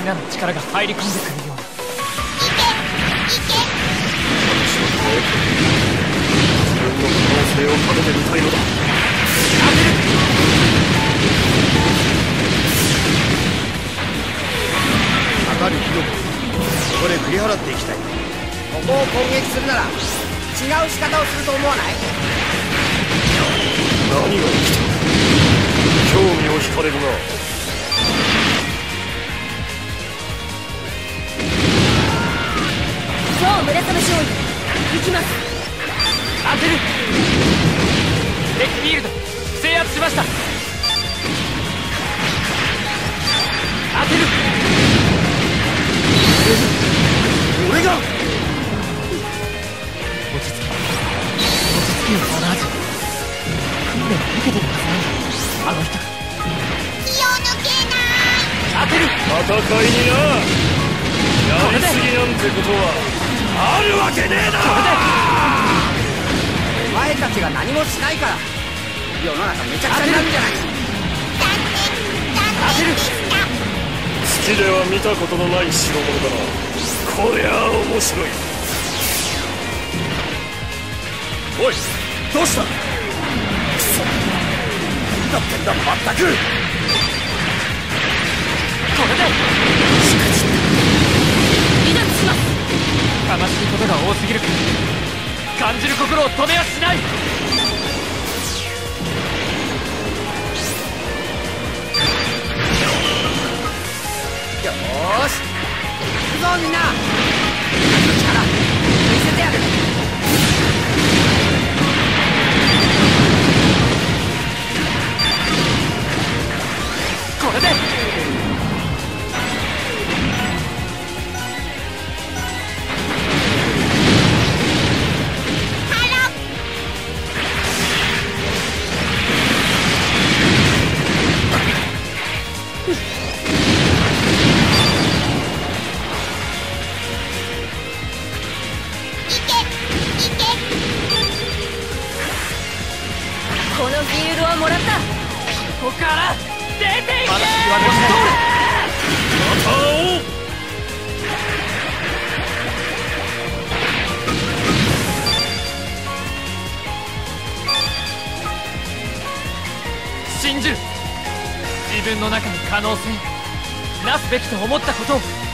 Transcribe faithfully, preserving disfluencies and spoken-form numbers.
みんなの力が入り込んでくるように。 自分の可能性を高めてみたいのだ。 当てる。 かかる火の粉、ここで振り払っていきたい。ここを攻撃するなら違う仕方をすると思わない？ 何が起きた？興味を惹かれるな。 超村雨勝利行きます。 当てる。デッキフィールド制圧しました。当てる。 俺が落ち着け落ち着けよバナージュ。訓練受けてるはずなんだあの人。 気を抜けない。 当てる。 戦いにな。やりすぎなんてことはあるわけねえだ。 お前たちが何もしないから世の中めちゃくちゃになるんじゃない。 当てる。 月では見たことのない代物だな。こりゃあ面白い。おい、どうした？くそ、何だってんだまったく。 これで離脱します。 悲しいことが多すぎるから感じる心を止めはしない。 よーし行くぞみんな。力見せてやる。 これでこのフィールドはもらった。 ここから出ていけ。 また会おう。 信じる。自分の中に可能性なすべきと思ったことを